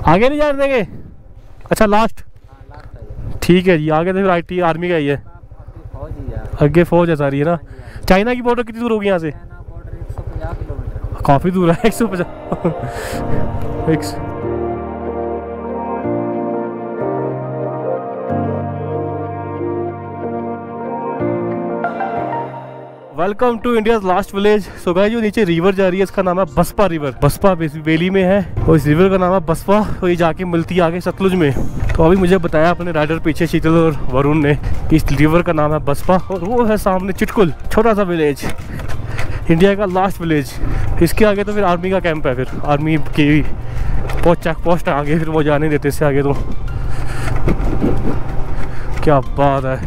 आगे नहीं जाने देंगे? अच्छा लास्ट, ठीक है जी। आगे तो फिर IT आर्मी का ही है, आगे फौज है सारी है ना। चाइना की बॉर्डर कितनी दूर होगी यहाँ से? 150 किलोमीटर। काफ़ी दूर है, 150। Welcome to India last village. So guys, जो नीचे रिवर जा रही है इसका नाम है बसपा रिवर। बसपा वैली में है और इस रिवर का नाम है बसपा। तो ये जाके मिलती है आगे सतलुज में। तो अभी मुझे बताया अपने राइडर पीछे शीतल और वरुण ने कि इस रिवर का नाम है बसपा और वो है सामने चिटकुल, छोटा सा विलेज, इंडिया का लास्ट विलेज। इसके आगे तो फिर आर्मी का कैंप है, फिर आर्मी की चेक पोस्ट है आगे, फिर वो जाने देते इससे आगे। तो क्या बात है,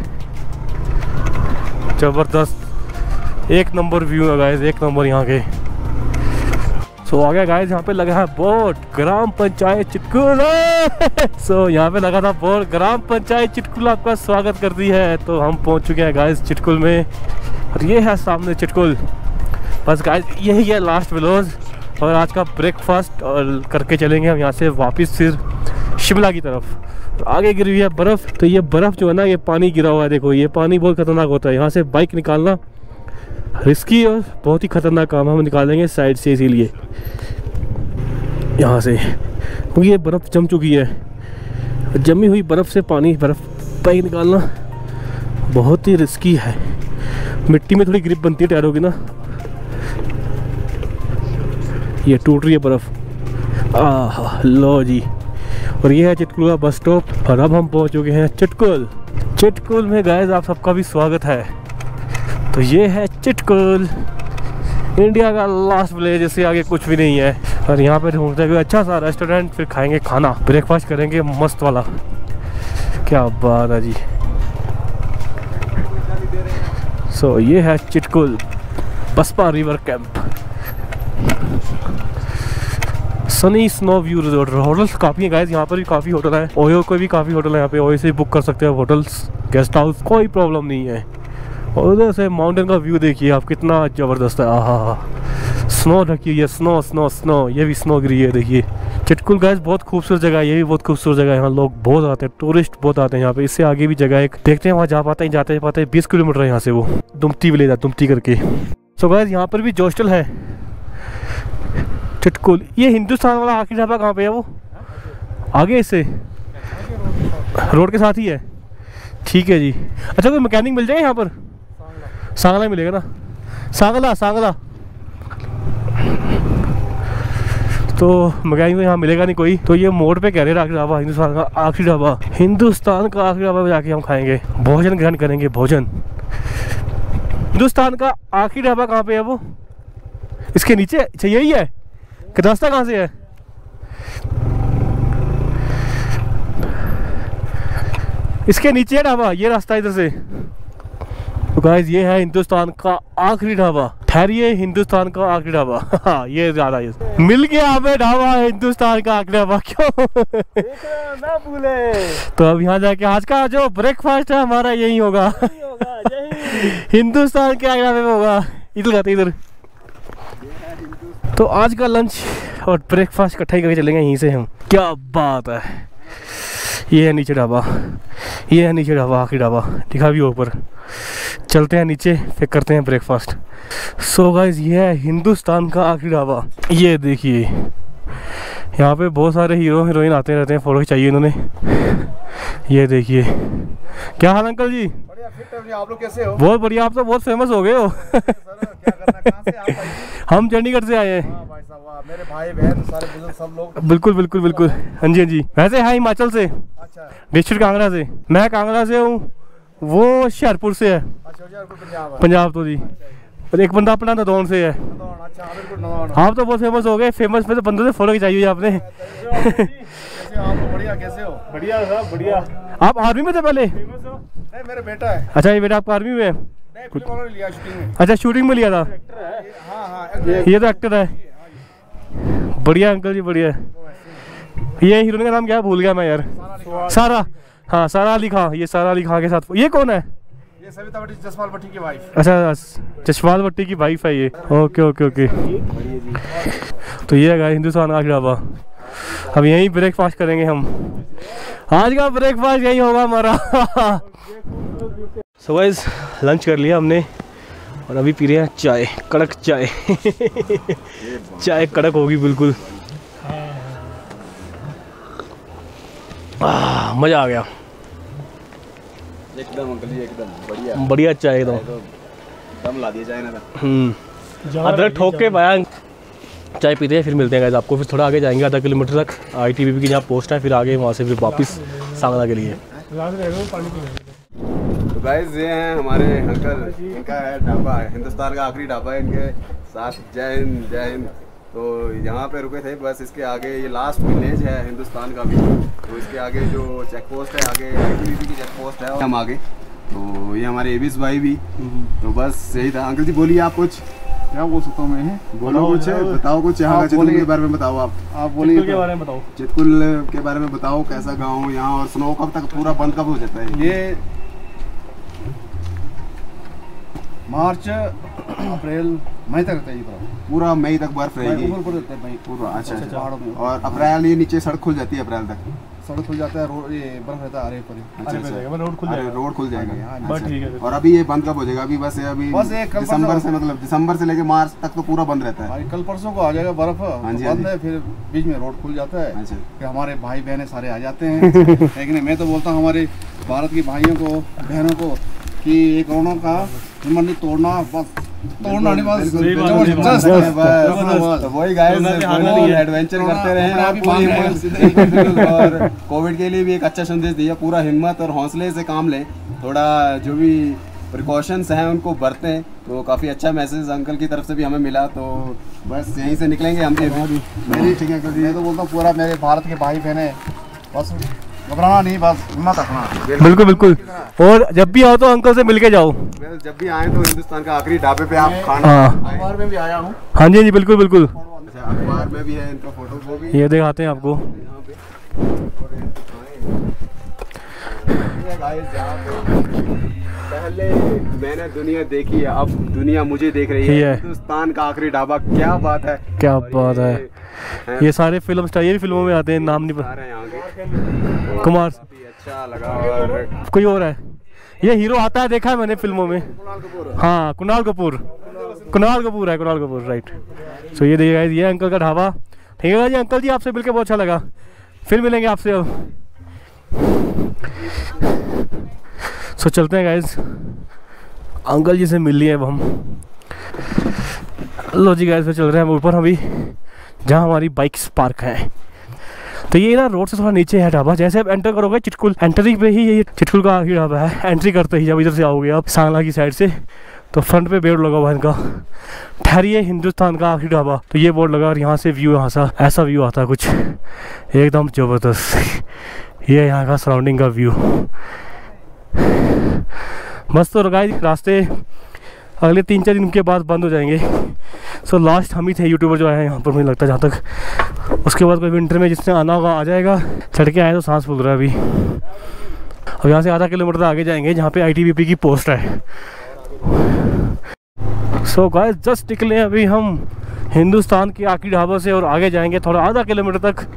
जबरदस्त, एक नंबर व्यू है गाइस, एक नंबर यहाँ के। सो आ गया गाइस, यहाँ पे लगा है बोर्ड ग्राम पंचायत चिटकुल। सो यहाँ पे लगा था बोर्ड ग्राम पंचायत चिटकुल आपका स्वागत करती है। तो हम पहुँच चुके हैं गाइस चिटकुल में और ये है सामने चिटकुल। बस गाइस यही है लास्ट विलेज और आज का ब्रेकफास्ट और करके चलेंगे हम यहाँ से वापस फिर शिमला की तरफ। आगे गिरी हुई है बर्फ़। तो ये बर्फ़ जो है ना, ये पानी गिरा हुआ है, देखो ये पानी बहुत खतरनाक होता है। यहाँ से बाइक निकालना रिस्की और बहुत ही खतरनाक काम, हम निकालेंगे साइड से, इसीलिए यहाँ से, क्योंकि ये बर्फ़ जम चुकी है। जमी हुई बर्फ़ से बर्फ़ बाइक निकालना बहुत ही रिस्की है। मिट्टी में थोड़ी ग्रिप बनती है टायरों की ना। ये टूट रही है बर्फ़। लो जी, और ये है चिटकुल का बस स्टॉप और अब हम पहुँच चुके हैं चिटकुल। चिटकुल में गाइस आप सबका भी स्वागत है। तो ये है चिटकुल, इंडिया का लास्ट विलेज, इससे आगे कुछ भी नहीं है। और यहाँ पे ढूंढते हैं अच्छा सा रेस्टोरेंट, फिर खाएंगे खाना, ब्रेकफास्ट करेंगे मस्त वाला। क्या बात है जी। सो ये है Chitkul Baspa river camp. Sunny snow view resort. Hotels काफ़ी है गाइस, यहाँ पर भी काफ़ी होटल है। ओयो को भी काफ़ी होटल है यहाँ पे, ओयो से बुक कर सकते हो होटल्स, गेस्ट हाउस, कोई प्रॉब्लम नहीं है। और उधर से माउंटेन का व्यू देखिए आप, कितना ज़बरदस्त है। आहा, स्नो ढकी हुई है, स्नो स्नो स्नो, ये भी स्नो गिरी है देखिए। चिटकुल गाइस बहुत खूबसूरत जगह है, ये भी बहुत खूबसूरत जगह है। यहाँ लोग बहुत आते हैं, टूरिस्ट बहुत आते हैं यहाँ पे। इससे आगे भी जगह एक देखते हैं, वहाँ जा पाते हैं, जाते पाते हैं। 20 किलोमीटर है यहाँ से, वो दुमती विलेज है, दुमती करके। सो गाइस यहाँ पर भी हॉस्टल है चिटकुल। ये हिंदुस्तान वाला आखिरी ढाबा कहाँ पे है? वो आगे इससे रोड के साथ ही है, ठीक है जी। अच्छा, कोई मैकेनिक मिल जाए यहाँ पर? सांगला मिलेगा ना, सांगला सांगला। तो मैकेनिक तो यहाँ मिलेगा नहीं कोई। तो ये मोड़ पे कह रहे हैं आखिरी ढाबा, हिंदुस्तान का आखिरी ढाबा, हिंदुस्तान का आखिरी ढाबा जाके हम खाएंगे, भोजन ग्रहण करेंगे, भोजन। हिंदुस्तान का आखिरी ढाबा कहाँ पे है वो? इसके नीचे? अच्छा यही है कि रास्ता कहाँ से है? इसके नीचे है ढाबा, ये रास्ता इधर से। तो गाइस ये है हिंदुस्तान का आखिरी ढाबा। ठहरिए, हिंदुस्तान का आखिरी ढाबा। ये ज्यादा मिल गया हमें ढाबा, हिंदुस्तान का आखिरी ढाबा। क्यों ना भूले। तो अब यहाँ जाके आज का जो ब्रेकफास्ट है हमारा यही होगा, हिंदुस्तान के आखिरी ढाबे में होगा। इधर खाते इधर। तो आज का लंच और ब्रेकफास्ट इकट्ठा ही करके चलेंगे यहीं से हम। क्या बात है। ये है नीचे ढाबा, ये है नीचे ढाबा, आखिरी ढाबा दिखा भी ऊपर। चलते हैं नीचे, फिर करते हैं ब्रेकफास्ट। सो गाइस ये है हिंदुस्तान का आखिरी ढाबा। ये देखिए यहाँ पे बहुत सारे हीरो हीरोइन आते रहते हैं, फोटो चाहिए इन्होंने। ये देखिए। क्या हाल अंकल जी? बढ़िया, फिट है। आप लोग कैसे हो? बहुत बढ़िया, आप तो बहुत फेमस हो गए हो। सर, क्या करना, कहाँ से आप आए? हम चंडीगढ़ से आए हैं। भाई साहब, मेरे भाई बहन सारे बुजुर्ग सब लोग। बिल्कुल बिल्कुल बिल्कुल, हाँ जी हाँ जी। वैसे है हिमाचल से, अच्छा, डिस्ट्रिक्ट कांगड़ा से। मैं कांगड़ा से हूँ, वो हुशियारपुर से है। अच्छा, पंजाब तो जी। और एक बंदा अपना नदौन से है। आप तो बहुत फेमस हो गए, फेमस में तो बंदों से फॉलो खिंचाई हुई आपने। बढ़िया, कैसे हो? बढ़िया साहब बढ़िया। आप आर्मी में थे पहले? नहीं, मेरा बेटा है। अच्छा, ये बेटा आपका आर्मी में है? फिल्म वालों ने लिया शूटिंग में। अच्छा, शूटिंग में लिया था। हाँ, ये तो एक्टर है। बढ़िया अंकल जी, बढ़िया। ये हीरोइन का नाम क्या भूल गया मैं यार। सारा, हाँ सारा अली खान। ये सारा अली खान के साथ। ये कौन है? ये सविता भट्टी, जसपाल भट्टी की वाइफ। अच्छा, जसपाल भट्टी की वाइफ है ये। Okay okay okay. तो ये है हिंदुस्तान का ढाबा। अब यहीं ब्रेकफास्ट करेंगे हम। आज का ब्रेकफास्ट यही होगा हमारा। सो गाइस लंच कर लिया हमने और अभी पी रहे हैं चाय, कड़क चाय। चाय कड़क होगी बिल्कुल। मज़ा आ गया एकदम अंकल जी, एकदम बढ़िया बढ़िया चाय एकदम। दम ला दिया चाय ना। अदरक ठोक के पाया। चाय पीते हैं फिर मिलते हैं गाइस आपको। फिर थोड़ा आगे जाएंगे आधा किलोमीटर तक, ITBP की जहाँ पोस्ट है, फिर आगे वहाँ से फिर वापस सांगला के लिए। तो गाइस ये हैं हमारे अंकल, इनका है ढाबा, है हिंदुस्तान का आखिरी ढाबा है इनके साथ। जय हिंद जय हिंद। तो यहाँ पे रुके थे, बस इसके आगे ये लास्ट विलेज है हिंदुस्तान का भी। तो इसके आगे जो चेक पोस्ट है, आगे ITBP की चेक पोस्ट है, हम आगे। तो ये हमारे एबिस भाई भी। तो बस यही था। अंकल जी बोलिए आप कुछ। क्या बोल सकता हूँ मैं? बोलो कुछ, बताओ कुछ यहाँ चितकुल के बारे में बताओ। आप बोलिए के बारे में बताओ। चितकुल के बारे में बताओ, कैसा गाँव यहाँ, और स्नो कब तक पूरा बंद कब हो जाता है? ये मार्च अप्रैल मई तक रहता है ये पूरा मई तक बर्फ रहेगी पूरा। अच्छा पहाड़ों में। और अप्रैल ये नीचे सड़क खुल जाती है, अप्रैल तक सड़क खुल जाता है, रोड ये बर्फ रहता है आरे पर। रोड खुल जाएगा। रोड खुल जाएगा। बस ठीक है। और अभी ये बंद कब हो जाएगा? अभी बस अभी कल दिसंबर से, मतलब दिसंबर से लेके मार्च तक तो पूरा बंद रहता है। कल परसों को आ जाएगा बर्फ, बंद है, फिर बीच में रोड खुल जाता है। अच्छा। फिर हमारे भाई बहने सारे आ जाते हैं। लेकिन मैं तो बोलता हूँ हमारे भारत के भाइयों को बहनों को कि ये कोरोना का हिम्मत नहीं तोड़ना, बस तोड़ना नहीं, बस तो वही गाइस एडवेंचर करते रहे और कोविड के लिए भी एक अच्छा संदेश दिया। पूरा हिम्मत और हौसले से काम लें, थोड़ा जो भी प्रिकॉशंस हैं उनको बरतें। तो काफ़ी अच्छा मैसेज अंकल की तरफ से भी हमें मिला। तो बस यहीं से निकलेंगे हम भी। मेरी ठीक है, मैं तो बोलता हूँ पूरा मेरे भारत के भाई बहने बस घबराना नहीं, बस हिम्मत रखना। बिल्कुल बिल्कुल। और जब भी आओ तो अंकल से मिल के जाओ। जब भी आए तो हिंदुस्तान का आखिरी ढाबे पे आप खाना। अखबार में भी आया हूँ। हाँ जी बिल्कुल बिल्कुल। अखबार में भी है इनका फोटो, वो भी ये दिखाते हैं आपको। पहले मैंने दुनिया देखी है, अब दुनिया मुझे देख रही है। हिंदुस्तान का आखिरी ढाबा, क्या बात है, क्या बात है। ये सारे फिल्म स्टार ये भी फिल्मों में आते हैं, नाम नहीं पता। कुमार अच्छा लगा। और कोई और है, ये हीरो आता है, देखा है मैंने फिल्मों में। हाँ कुणाल कपूर है, कुणाल कपूर राइट। सो ये देखिएगा, ये अंकल का ढाबा। ठीक है जी अंकल जी, आपसे मिलकर बहुत अच्छा लगा। फिर मिलेंगे आपसे अब। सो चलते हैं गाइज, अंकल जी से मिल लिए अब हम। लो जी गाइज, फिर चल रहे हैं हम ऊपर अभी, जहाँ हमारी बाइक्स पार्क हैं। तो ये ना रोड से थोड़ा नीचे है ढाबा। जैसे आप एंटर करोगे चिटकुल, एंट्री पे ही ये चिटकुल का आखिरी ढाबा है। एंट्री करते ही जब इधर से आओगे आप सांगला की साइड से, तो फ्रंट पे बोर्ड लगा हुआ है इनका, ठहरिए हिंदुस्तान का आखिरी ढाबा। तो ये बोर्ड लगा और यहाँ से व्यू, यहाँ सा ऐसा व्यू आता है कुछ एकदम ज़बरदस्त। ये यहाँ का सराउंडिंग का व्यू मस्त। तो गाइस रास्ते अगले 3-4 दिन के बाद बंद हो जाएंगे। सो लास्ट हम ही थे यूट्यूबर जो आए हैं यहाँ पर, मुझे लगता है जहाँ तक। उसके बाद कोई विंटर में जिसने आना होगा आ जाएगा। चढ़ के आए तो सांस फूल रहा है अभी। अब यहाँ से आधा किलोमीटर आगे जाएंगे जहाँ पे ITBP की पोस्ट है। सो गाइस जस्ट निकले अभी हम हिंदुस्तान के आखिरी ढाबा से और आगे जाएंगे थोड़ा आधा किलोमीटर तक।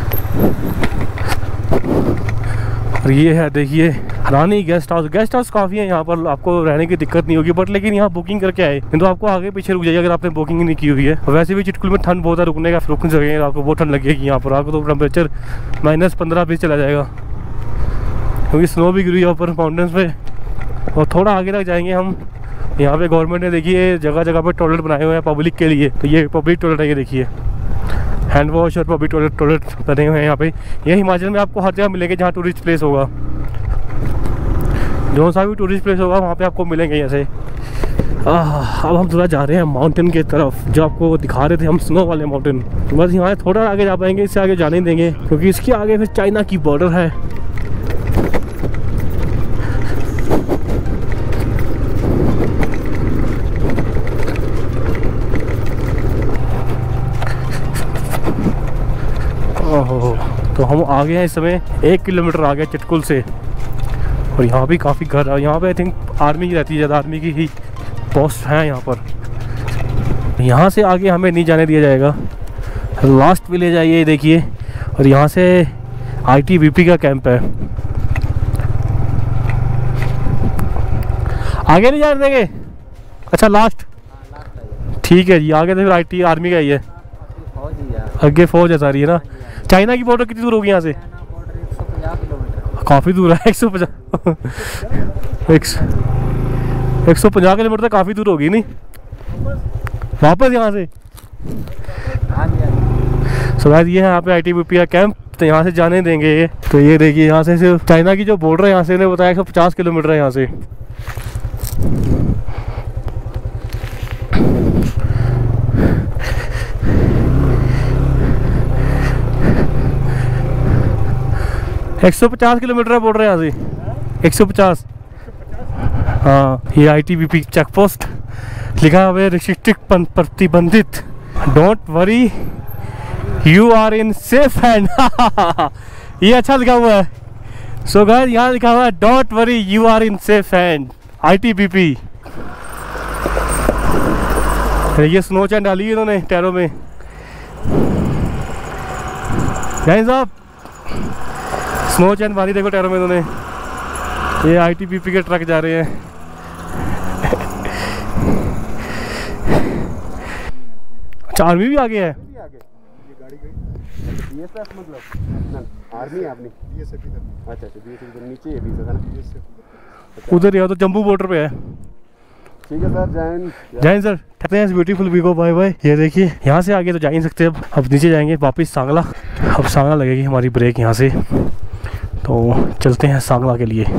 और ये है देखिए Rani guest house. Guest house काफ़ी है यहाँ पर, आपको रहने की दिक्कत नहीं होगी। बट लेकिन यहाँ बुकिंग करके आए तो आपको आगे पीछे रुक जाइए अगर आपने बुकिंग नहीं की हुई है। वैसे भी चिटकुल में ठंड बहुत है, रुकने का रुकने जगह आपको बहुत ठंड लगेगी यहाँ पर। आपको तो टेम्परेचर -15-20 चला जाएगा, क्योंकि स्नो भी गिरी है ऊपर माउंटेन्स पे। और थोड़ा आगे तक जाएंगे हम। यहाँ पे गवर्नमेंट ने देखिए जगह जगह पे टॉयलेट बनाए हुए हैं पब्लिक के लिए। तो ये पब्लिक टॉयलेट है, ये देखिए हैंड वॉश और पब्लिक टॉयलेट बने हुए हैं यहाँ पे। ये हिमाचल में आपको हर जगह मिलेंगे जहाँ टूरिस्ट प्लेस होगा। जो सा भी टूरिस्ट प्लेस होगा वहाँ पे आपको मिलेंगे ऐसे। अब हम थोड़ा जा रहे हैं माउंटेन की तरफ, जो आपको दिखा रहे थे हम, स्नो वाले माउंटेन। बस यहाँ थोड़ा आगे जा पाएंगे, इससे आगे जाने देंगे क्योंकि इसके आगे फिर चाइना की बॉर्डर है। ओहो, तो हम आ गए हैं इस समय 1 किलोमीटर आ गए चिटकुल से। और यहाँ भी काफ़ी घर है। यहाँ पे आई थिंक आर्मी की रहती है ज़्यादा, आर्मी की ही पोस्ट है यहाँ पर। यहाँ से आगे हमें नहीं जाने दिया जाएगा। लास्ट विलेज है ये देखिए। और यहाँ से ITBP का कैंप है। आगे नहीं जाने देंगे? अच्छा लास्ट, ठीक है जी। आगे तो फिर IT आर्मी का ही है, फौज ही है। आगे फौज है सारी, है ना। चाइना की बॉर्डर कितनी दूर होगी यहाँ से? China border 150 kilometre. काफ़ी दूर है। 150 150 किलोमीटर तो काफ़ी दूर होगी नहीं? वापस यहाँ से? हाँ जी, हाँ जी। सो गाइस ये है यहाँ पे ITBP का कैंप, तो यहाँ से जाने देंगे ये। तो ये देखिए यहाँ से सिर्फ चाइना की जो बॉर्डर है यहाँ से इन्हें बताया 150 किलोमीटर है यहाँ से। एक 150 किलोमीटर है बॉर्डर यहाँ से, 150। हाँ, ये ITBP चेक पोस्ट लिखा हुआ है रिस्ट्रिक्टेड प्रतिबंधित। Don't worry you are in safe hand. ये अच्छा लिखा हुआ है। सो गाइस यहाँ लिखा हुआ है don't worry you are in safe hand ITBP। ये स्नो चैन डाली है इन्होंने टायरों में। साहब स्नो चैन मारी देखो टायरों में इन्होंने। ये ITBP के ट्रक जा रहे हैं। अच्छा आर्मी भी आगे है? BSF मतलब आर्मी है अपनी। अच्छा BSF नीचे है BSF है ना। उधर ही तो जम्मू बॉर्डर पे है। ठीक है सर, जय हिंद। जय हिंद सर। कहते हैं इस ब्यूटीफुल वी को बाय बाय। ये देखिए यहाँ से आगे तो जा ही नहीं सकते अब नीचे जाएंगे वापस सांगला। अब सांगला लगेगी हमारी ब्रेक यहाँ से, तो चलते हैं सांगला के लिए।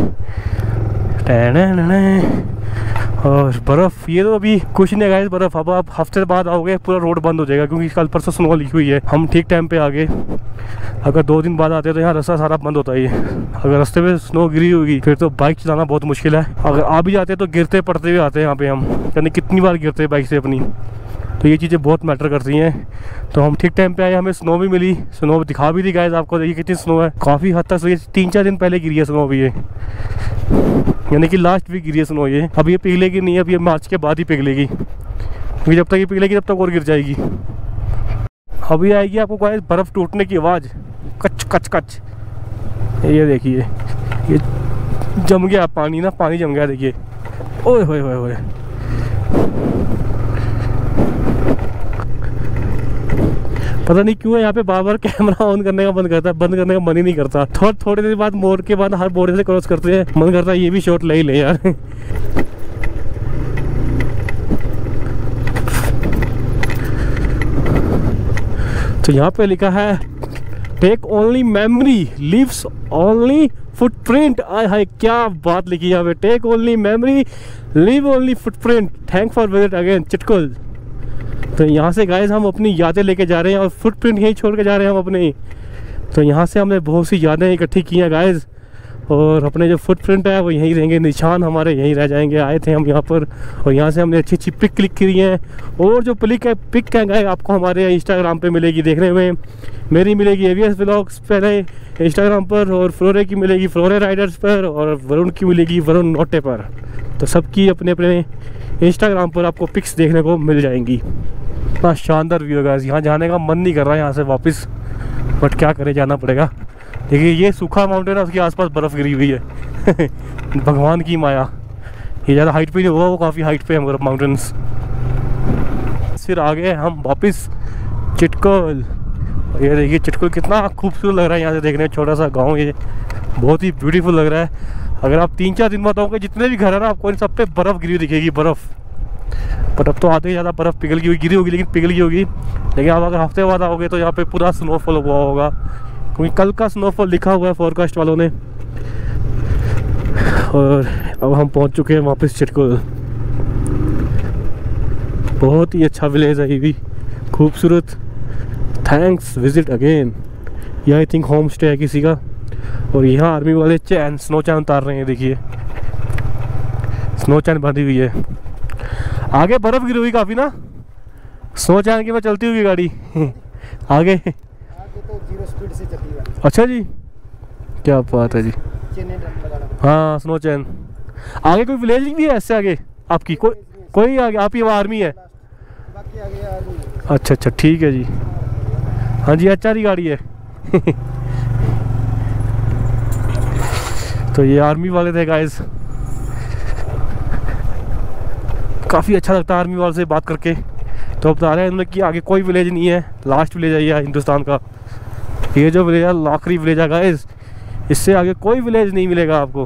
और बर्फ़ ये तो अभी कुछ नहीं गाइस बर्फ़। अब आप हफ्ते बाद आओगे पूरा रोड बंद हो जाएगा, क्योंकि कल परसों स्नो लिखी हुई है। हम ठीक टाइम पे आ गए। अगर 2 दिन बाद आते हैं तो यहाँ रास्ता सारा बंद होता ही है। अगर रास्ते पे स्नो गिरी होगी फिर तो बाइक चलाना बहुत मुश्किल है। अगर आ भी जाते हैं तो गिरते पड़ते हुए आते हैं यहाँ पे हम, यानी कितनी बार गिरते हैं बाइक से अपनी। तो ये चीज़ें बहुत मैटर करती हैं। तो हम ठीक टाइम पे आए, हमें स्नो भी मिली। स्नो दिखा भी दी गाइस आपको, देखिए कितनी स्नो है। काफ़ी हद तक 3-4 दिन पहले गिरी है स्नो भी ये, यानी कि लास्ट वीक गिरी है स्नो ये। अब ये पिघलेगी नहीं, अब ये मार्च के बाद ही पिघलेगी, क्योंकि जब तक ये पिघलेगी तब तक और गिर जाएगी। अभी आएगी आपको गाइस बर्फ़ टूटने की आवाज़, कच कच कच। ये देखिए ये जम गया पानी ना, पानी जम गया देखिए। ओए होए होए होए। पता नहीं क्यों है यहाँ पे बार-बार कैमरा ऑन करने का मन करता है, बंद करने का मन ही नहीं करता। थोड़ी देर बाद मोड़ के बाद हर बॉर्डर से क्रॉस करते हैं, मन करता है ये भी शॉट ले ही ले यार। तो यहाँ पे लिखा है take only memory leaves only footprint. आय हाय क्या बात लिखी है यहाँ पे, take only memory leave only footprint, thank for visit again Chitkul. तो यहाँ से गाइस हम अपनी यादें लेके जा रहे हैं और फुटप्रिंट यहीं छोड़ के जा रहे हैं हम अपने। तो यहाँ से हमने बहुत सी यादें इकट्ठी की हैं गाइस, और अपने जो फुटप्रिंट है वो यहीं रहेंगे, निशान हमारे यहीं रह जाएंगे। आए थे हम यहाँ पर और यहाँ से हमने अच्छी अच्छी पिक क्लिक करी हैं। और जो पिक है गाइस आपको हमारे इंस्टाग्राम पे मिलेगी देखने में। मेरी मिलेगी AVS व्लॉग्स पहले इंस्टाग्राम पर, और फ्लोरे की मिलेगी फ्लोरे राइडर्स पर, और वरुण की मिलेगी वरुण नोटे पर। तो सबकी अपने अपने इंस्टाग्राम पर आपको पिक्स देखने को मिल जाएंगी। इतना शानदार व्यू है गाइस, यहाँ जाने का मन नहीं कर रहा है यहाँ से वापस, बट क्या करें जाना पड़ेगा। देखिए ये सूखा माउंटेन है, उसके आसपास बर्फ़ गिरी हुई है। भगवान की माया। ये ज़्यादा हाइट पे नहीं हुआ, वो काफ़ी हाइट पे है माउंटेन्स। फिर आ गए हम वापस चिटकुल। ये देखिए चिटकुल कितना खूबसूरत लग रहा है यहाँ से देखने में, छोटा सा गाँव ये बहुत ही ब्यूटीफुल लग रहा है। अगर आप 3-4 दिन बाद आओगे जितने भी घर है ना आपको इन सब पे बर्फ़ गिरी दिखेगी, बर्फ़। बट अब तो आधे से ज़्यादा बर्फ़ पिघल गई हुई गिरी होगी, लेकिन पिघल गई होगी। लेकिन आप अगर हफ्ते बाद आओगे तो यहाँ पे पूरा स्नोफॉल हुआ होगा, क्योंकि कल का स्नोफॉल लिखा हुआ है फोरकास्ट वालों ने। और अब हम पहुँच चुके हैं वापस चिटकुल। बहुत ही अच्छा विलेज है ये भी, खूबसूरत। Thanks visit again. ये आई थिंक होम स्टे है किसी का। और यहाँ आर्मी वाले स्नो चैन उतार रहे हैं, देखिए स्नो चैन बांधी हुई है। आगे बर्फ़ गिरी हुई काफ़ी ना, स्नो चैन की मैं चलती हुई गाड़ी आगे तो 0 स्पीड से चलती है। अच्छा जी, क्या बात है जी। हाँ स्नो चैन। आगे कोई विलेज भी है ऐसे आगे आपकी? कोई आगे आपकी वहाँ आर्मी है? बाकी आगे आर्मी है। अच्छा अच्छा ठीक है जी। हाँ जी अच्छा ही गाड़ी है। तो ये आर्मी वाले थे गाइस, काफ़ी अच्छा लगता है आर्मी वाले से बात करके। तो बता रहे हैं इन्होंने कि आगे कोई विलेज नहीं है, लास्ट विलेज है ये हिंदुस्तान का। ये जो विलेज है आखिरी विलेज है गाइस, इससे आगे कोई विलेज नहीं मिलेगा आपको।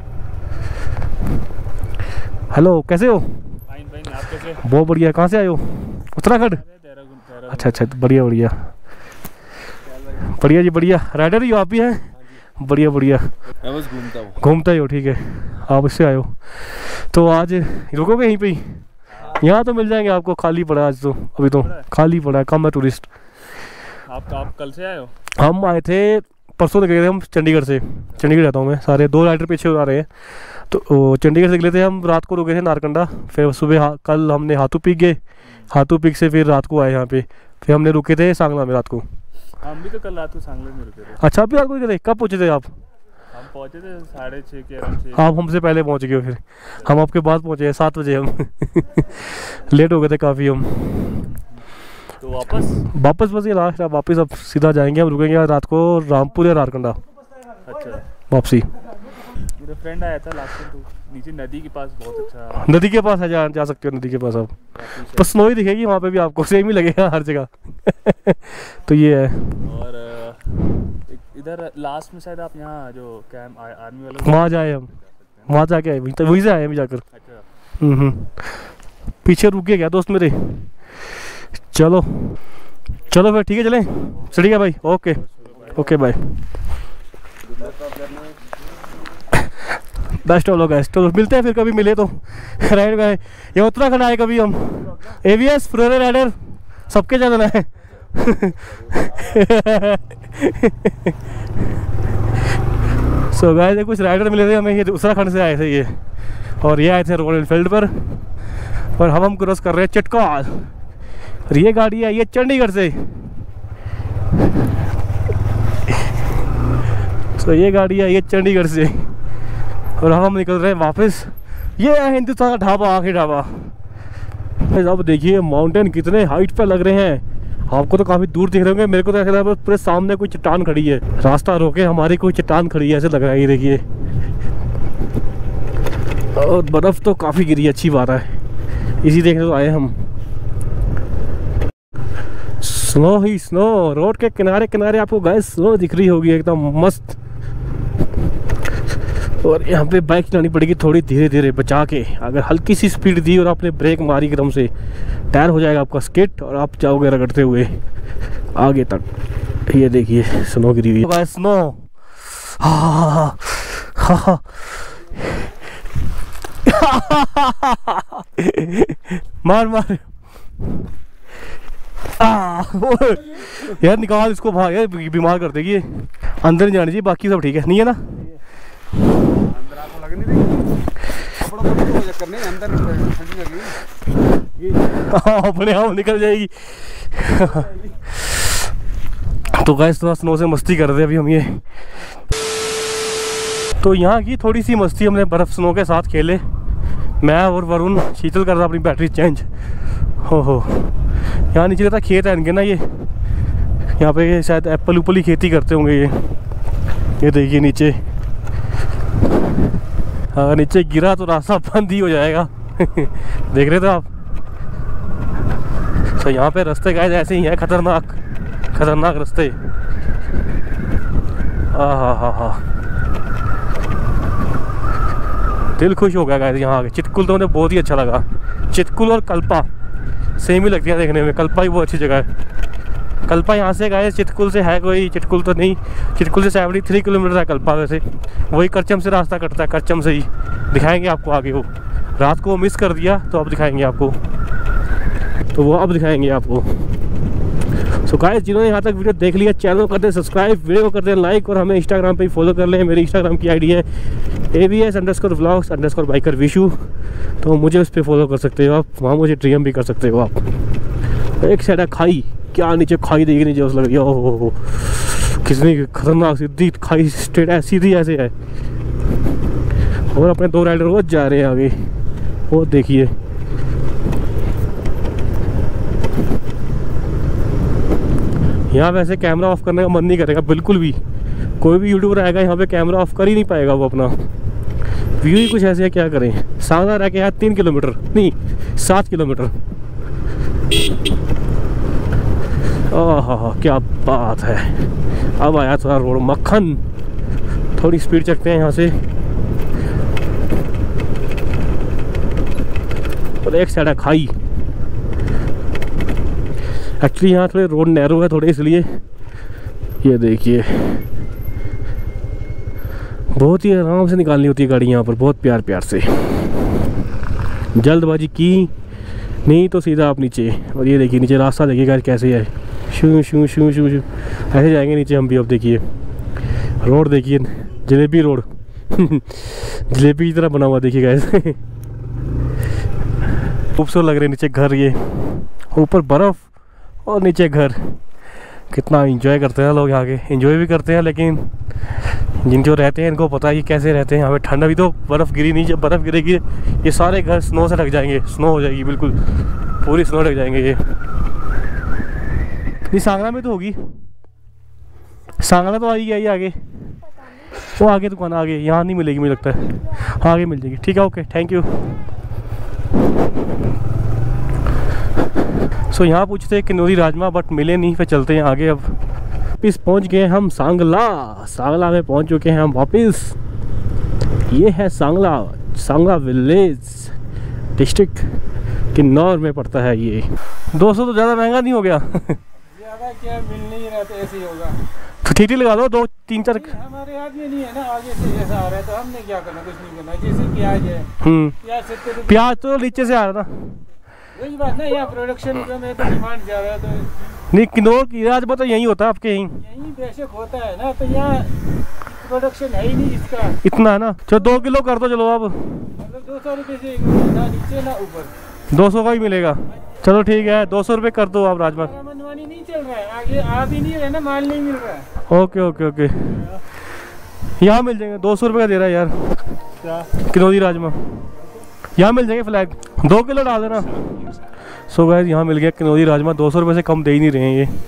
हेलो, कैसे हो? आप कैसे? बहुत बढ़िया। कहाँ से आए हो? उत्तराखंड? अच्छा अच्छा, बढ़िया बढ़िया बढ़िया जी, बढ़िया। राइडर ही हो आप भी हैं? बढ़िया बढ़िया। मैं बस घूमता ही हो, ठीक है। आप इससे आए हो तो आज रुकोगे यहीं पे ही? यहाँ तो मिल जाएंगे आपको, खाली पड़ा है आज तो, अभी तो खाली पड़ा है, कम है टूरिस्ट। आप कल से आए हो? हम आए थे परसों तक, गए थे हम चंडीगढ़ से। चंडीगढ़ रहता हूँ मैं, सारे 2 राइडर पीछे आ रहे हैं। तो चंडीगढ़ से निकले थे हम, रात को रुके थे नारकंडा, फिर सुबह कल हमने हाथू पीक गए, हाथू पीक से फिर रात को आए यहाँ पे, फिर हमने रुके थे सांगला में रात को। हम भी तो कल रात को सांगला में रुके थे। अच्छा, आप भी रात को रुके थे? कब पहुँचे थे आप? हम पहुँचे थे 6:30 के अराउंड। आप हमसे पहले पहुँच गए, फिर हम आपके बाद पहुँचे हैं 7 बजे हम। लेट हो गए थे काफ़ी हम। तो वापस बस ये लास्ट, अब वापस अब सीधा जाएंगे, हम रुकेंगे रात को रामपुर या नारकंडा। अच्छा, वापसी। मेरा फ्रेंड आया था लास्ट टाइम, तो नीचे नदी के पास बहुत अच्छा, नदी के पास है, जा सकते हो नदी के पास आप। बस स्नो ही दिखेगी वहाँ पे भी आपको, सेम ही लगेगा हर जगह। तो ये है। और इधर लास्ट में शायद आप यहाँ जो कैंप आर्मी वाला, वहाँ जाए हम, वहाँ जाके आए, वहीं से आए हम जाकर। अच्छा, पीछे रुक गया क्या दोस्त मेरे? चलो चलो फिर ठीक है, चलें। ठीक है भाई, okay okay bye. Best of luck guys, तो मिलते हैं फिर कभी मिले तो। राइड में ये उत्तराखंड आए कभी हम, AVS फ्लोरे राइडर सबके चलना है। सो गाइस, कुछ राइडर मिले थे हमें, ये उत्तराखंड से आए थे ये, और ये आए थे रॉयल एनफील्ड पर, और हम क्रॉस कर रहे हैं चिटकौल। और ये गाड़ी आई है चंडीगढ़ से। तो ये गाड़ी आई है चंडीगढ़ से, और हम निकल रहे हैं वापस। ये है हिंदुस्तान का ढाबा, आखिरी ढाबा। अब देखिए माउंटेन कितने हाइट पे लग रहे हैं, आपको तो काफ़ी दूर दिख रहे होंगे, मेरे को तो ऐसा लग रहा है पूरे सामने कोई चट्टान खड़ी है, रास्ता रोके हमारी कोई चट्टान खड़ी है ऐसे लग रहा है। ये देखिए, और बर्फ़ तो काफ़ी गिरी है, अच्छी बात है, इसी देखने तो आए हम। स्नो ही स्नो, रोड के किनारे किनारे आपको गाइस स्नो दिख रही होगी एकदम मस्त। और यहाँ पे बाइक चलानी पड़ेगी थोड़ी धीरे धीरे बचा के, अगर हल्की सी स्पीड दी और आपने ब्रेक मारी एकदम से, टायर हो जाएगा आपका स्किट और आप जाओगे रगड़ते हुए आगे तक। ये देखिए स्नो गिरी हुई है, स्नो। मार मार यार, निकाल इसको, भाग यार, बीमार कर देगी ये। अंदर नहीं जानी चाहिए, बाकी सब ठीक है, नहीं है ना? अंदर आपको लग नहीं रही? कपड़ों को कोई चक्कर नहीं, अंदर ठंडी लगी। अपने आप निकल जाएगी। तो गाइस थोड़ा स्नो से मस्ती कर रहे अभी हम ये। तो यहाँ की थोड़ी सी मस्ती हमने बर्फ़ स्नो के साथ खेले, मैं और वरुण। शीतल कर रहा अपनी बैटरी चेंज। हो यहाँ नीचे रहता खेत है इनके ना, ये यहाँ पे शायद एप्पल उप्पल ही खेती करते होंगे ये देखिए नीचे, अगर नीचे गिरा तो रास्ता बंद ही हो जाएगा। देख रहे थे आप? तो यहाँ पे रास्ते गाइस ऐसे ही हैं, खतरनाक खतरनाक रास्ते। हा दिल खुश हो गया गाइस यहाँ आके। चितकुल तो मुझे बहुत ही अच्छा लगा, चितकुल और कल्पा सेम ही लगती है देखने में, कल्पा ही बहुत अच्छी जगह है। कल्पा यहाँ से गाइस चितकुल से है कोई, चितकुल तो नहीं, चितकुल से 73 किलोमीटर है कल्पा, वैसे वही करचम से रास्ता कटता है, करचम से ही। दिखाएंगे आपको आगे, वो रात को मिस कर दिया तो अब दिखाएंगे आपको, तो वो अब दिखाएंगे आपको। सो गाइस जिन्होंने यहाँ तक वीडियो देख लिया, चैनल को कर दें सब्सक्राइब, वीडियो को कर दें लाइक, और हमें इंस्टाग्राम पे ही फॉलो कर लें। मेरी इंस्टाग्राम की आईडी है AVS_vlogs_biker_vishu, तो मुझे उस पर फॉलो कर सकते हो आप, वहाँ मुझे DM भी कर सकते हो आप। एक साइड है खाई, क्या नीचे खाई देखने जो लग रही है, ओहो कितनी खतरनाक सीधी खाई, स्ट्रेट है, सीधी ऐसे है। और अपने 2 राइडर रोज जा रहे हैं आगे, वो देखिए। यहाँ वैसे कैमरा ऑफ करने का मन नहीं करेगा बिल्कुल भी। कोई भी यूट्यूबर आएगा यहाँ पे कैमरा ऑफ कर ही नहीं पाएगा वो अपना। व्यू ही कुछ ऐसे है, क्या करें। सांगला रह के यहाँ 3 किलोमीटर नहीं 7 किलोमीटर। ओह क्या बात है। अब आया थोड़ा रोड मक्खन। थोड़ी स्पीड चलते हैं यहाँ से। और एक साइड है खाई। एक्चुअली यहाँ थोड़े रोड नैरो है थोड़े, इसलिए ये देखिए बहुत ही आराम से निकालनी होती है गाड़ी यहाँ पर, बहुत प्यार प्यार से। जल्दबाजी की नहीं तो सीधा आप नीचे। और ये देखिए नीचे रास्ता देखिए गाइस कैसे है, शू शू शू शू शू ऐसे जाएंगे नीचे हम भी। अब देखिए रोड देखिए, जलेबी रोड जलेबी की तरह बना हुआ देखिए गाइस खूबसूरत लग रहे नीचे घर, ये ऊपर बर्फ़ और नीचे घर। कितना एंजॉय करते हैं लोग यहाँ के। एंजॉय भी करते हैं, लेकिन जिन जो रहते हैं इनको पता है कि कैसे रहते हैं यहाँ पे। ठंड अभी तो बर्फ़ गिरी नहीं, जब बर्फ़ गिरेगी ये सारे घर स्नो से ढक जाएंगे। स्नो हो जाएगी बिल्कुल, पूरी स्नो ढक जाएंगे ये। नहीं सांगला में तो होगी, सांगला तो आई गई आगे, वो आगे दुकान आगे। यहाँ नहीं मिलेगी मुझे लगता है, हाँ आगे मिल जाएगी। ठीक है ओके थैंक यू। सो यहाँ पूछते हैं किन्नौरी राजमा, बट मिले नहीं, फिर चलते हैं आगे। अब वापिस पहुँच गए हम सांगला। सांगला में पहुँच चुके हैं हम वापिस। ये है सांगला, सांगला विलेज डिस्ट्रिक्ट किन्नौर में पड़ता है ये। 200 तो ज़्यादा महंगा नहीं हो गया ज़्यादा क्या, मिल नहीं रहा तो ऐसे ही होगा। तो ठीक लगा दो 2-3-4। हमारे हाथ में नहीं है ना, आगे से जैसा आ रहा है तो हमने क्या करना, कुछ नहीं करना। जैसे प्याज है, प्याज 70 रुपये, प्याज तो नीचे से आ रहा था। वही बात ना, यहाँ प्रोडक्शन में तो डिमांड ज़्यादा है, तो नहीं किन्नौर की राजमा तो यही होता है आपके यहीं, यही बेशक होता है ना। तो यहाँ प्रोडक्शन है ही नहीं इसका इतना है ना। चलो 2 किलो कर दो चलो। अब मतलब 200 रुपये से ना नीचे ना ऊपर, 200 का ही मिलेगा। चलो ठीक है 200 रुपये कर दो आप राजमा। मनमानी नहीं चल रहा है, आगे आ भी नहीं रहा ना, माल नहीं मिल रहा है। ओके ओके ओके यहाँ मिल जाएंगे। 200 रुपये का दे रहा है यार क्या किन्नौरी राजमा, यहाँ मिल जाएंगे फ्लैग। 2 किलो डाल देना। सो गाइस यहाँ मिल गया किन्नौरी राजमा। 200 रुपये से कम दे ही नहीं रहे हैं ये।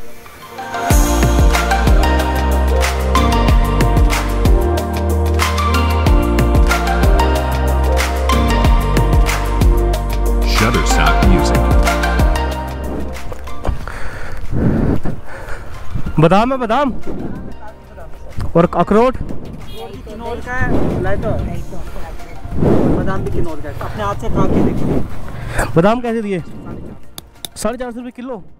बादाम है, बादाम और अखरोट। किन्नौर का है, लाइटो बादाम भी किन्नौर का है। अपने हाथ से खा के देखिए। बादाम कैसे दिए? 450 रुपये किलो।